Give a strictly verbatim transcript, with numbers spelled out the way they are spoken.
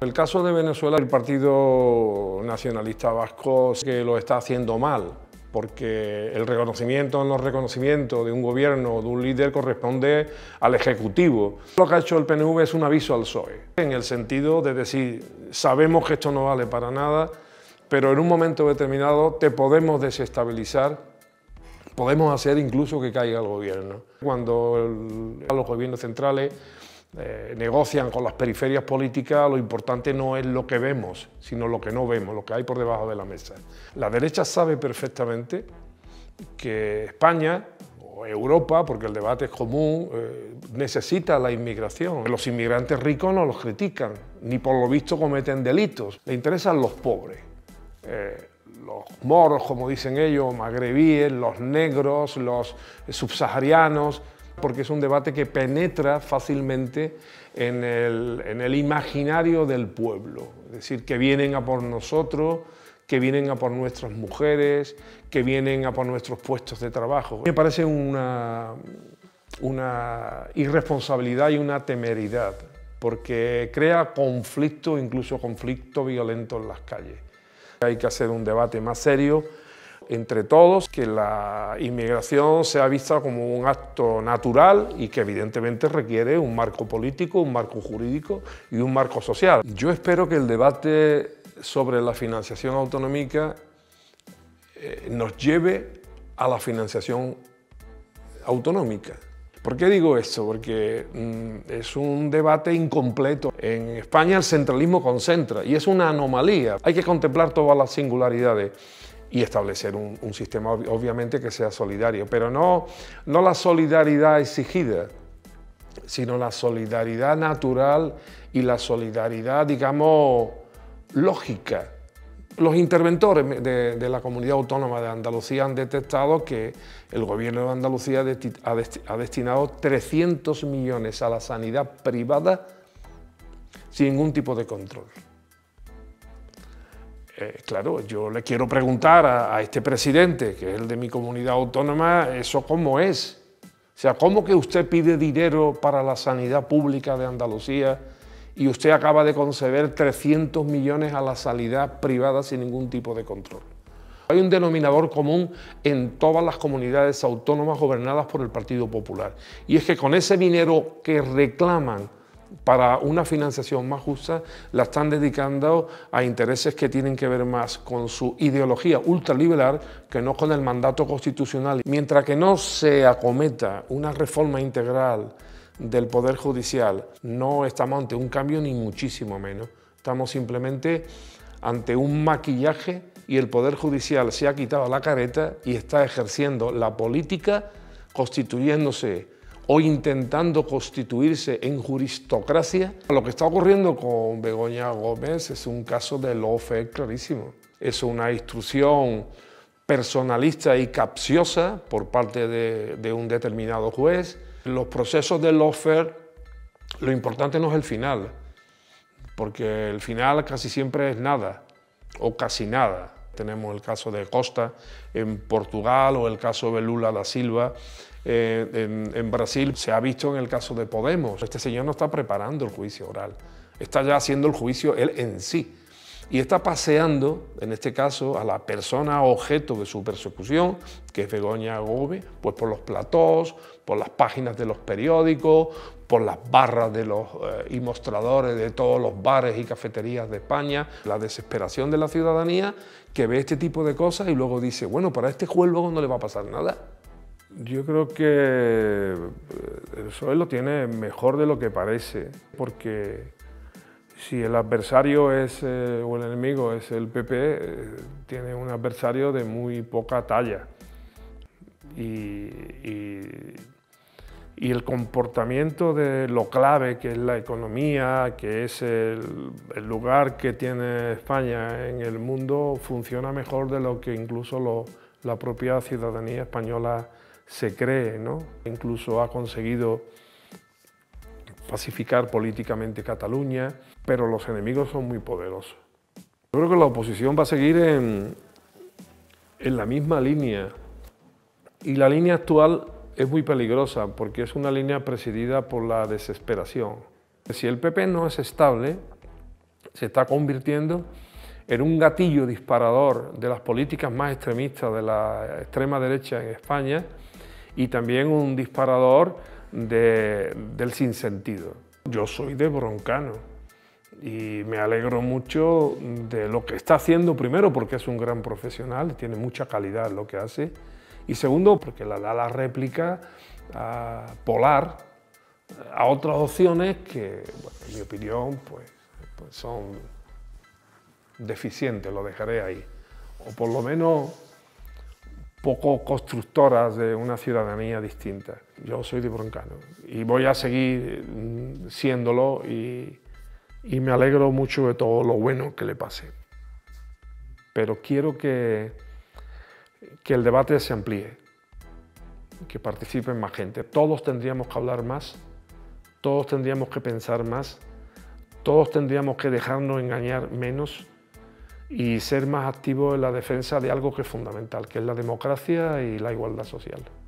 En el caso de Venezuela, el Partido Nacionalista Vasco que lo está haciendo mal, porque el reconocimiento o no reconocimiento de un gobierno o de un líder corresponde al Ejecutivo. Lo que ha hecho el P N V es un aviso al P S O E, en el sentido de decir, sabemos que esto no vale para nada, pero en un momento determinado te podemos desestabilizar, podemos hacer incluso que caiga el gobierno. Cuando el, los gobiernos centrales eh, negocian con las periferias políticas, lo importante no es lo que vemos, sino lo que no vemos, lo que hay por debajo de la mesa. La derecha sabe perfectamente que España, o Europa, porque el debate es común, eh, necesita la inmigración. Los inmigrantes ricos no los critican, ni por lo visto cometen delitos. Le interesan los pobres. Eh, los moros, como dicen ellos, magrebíes, los negros, los subsaharianos, porque es un debate que penetra fácilmente en el, en el imaginario del pueblo, es decir, que vienen a por nosotros, que vienen a por nuestras mujeres, que vienen a por nuestros puestos de trabajo. Me parece una, una irresponsabilidad y una temeridad, porque crea conflicto, incluso conflicto violento en las calles. Hay que hacer un debate más serio entre todos, que la inmigración sea vista como un acto natural y que evidentemente requiere un marco político, un marco jurídico y un marco social. Yo espero que el debate sobre la financiación autonómica eh, nos lleve a la financiación autonómica. ¿Por qué digo esto? Porque mmm, es un debate incompleto. En España el centralismo concentra y es una anomalía. Hay que contemplar todas las singularidades y establecer un, un sistema obviamente que sea solidario, pero no, no la solidaridad exigida, sino la solidaridad natural y la solidaridad, digamos, lógica. Los interventores de, de la Comunidad Autónoma de Andalucía han detectado que el gobierno de Andalucía ha, desti ha, desti ha destinado trescientos millones a la sanidad privada sin ningún tipo de control. Eh, claro, yo le quiero preguntar a, a este presidente, que es el de mi comunidad autónoma, ¿eso cómo es? O sea, ¿cómo que usted pide dinero para la sanidad pública de Andalucía y usted acaba de conceder trescientos millones a la sanidad privada sin ningún tipo de control? Hay un denominador común en todas las comunidades autónomas gobernadas por el Partido Popular, y es que con ese dinero que reclaman para una financiación más justa, la están dedicando a intereses que tienen que ver más con su ideología ultraliberal que no con el mandato constitucional. Mientras que no se acometa una reforma integral del Poder Judicial, no estamos ante un cambio ni muchísimo menos. Estamos simplemente ante un maquillaje y el Poder Judicial se ha quitado la careta y está ejerciendo la política, constituyéndose o intentando constituirse en juristocracia. Lo que está ocurriendo con Begoña Gómez es un caso de lawfare clarísimo. Es una instrucción personalista y capciosa por parte de, de un determinado juez. Los procesos de lawfare, lo importante no es el final, porque el final casi siempre es nada o casi nada. Tenemos el caso de Costa en Portugal o el caso de Lula da Silva eh, en, en Brasil. Se ha visto en el caso de Podemos. Este señor no está preparando el juicio oral, está ya haciendo el juicio él en sí. Y está paseando, en este caso, a la persona objeto de su persecución, que es Begoña Gómez, pues por los platós, por las páginas de los periódicos, por las barras de los, eh, y mostradores de todos los bares y cafeterías de España. La desesperación de la ciudadanía que ve este tipo de cosas y luego dice, bueno, para este juez luego no le va a pasar nada. Yo creo que el P S O E lo tiene mejor de lo que parece, porque si el adversario es, eh, o el enemigo es el P P, eh, tiene un adversario de muy poca talla. Y, y, y el comportamiento de lo clave que es la economía, que es el, el lugar que tiene España en el mundo, funciona mejor de lo que incluso lo, la propia ciudadanía española se cree, ¿no? Incluso ha conseguido pacificar políticamente Cataluña, pero los enemigos son muy poderosos. Yo creo que la oposición va a seguir en, en la misma línea, y la línea actual es muy peligrosa porque es una línea presidida por la desesperación. Si el P P no es estable, se está convirtiendo en un gatillo disparador de las políticas más extremistas de la extrema derecha en España y también un disparador de, del sinsentido. Yo soy de Broncano y me alegro mucho de lo que está haciendo, primero porque es un gran profesional, tiene mucha calidad en lo que hace, y segundo porque le da la réplica a polar a otras opciones que, bueno, en mi opinión, pues, pues son deficientes, lo dejaré ahí, o por lo menos poco constructoras de una ciudadanía distinta. Yo soy de Broncano y voy a seguir siéndolo y, y me alegro mucho de todo lo bueno que le pase. Pero quiero que, que el debate se amplíe, que participen más gente. Todos tendríamos que hablar más, todos tendríamos que pensar más, todos tendríamos que dejarnos engañar menos y ser más activos en la defensa de algo que es fundamental, que es la democracia y la igualdad social.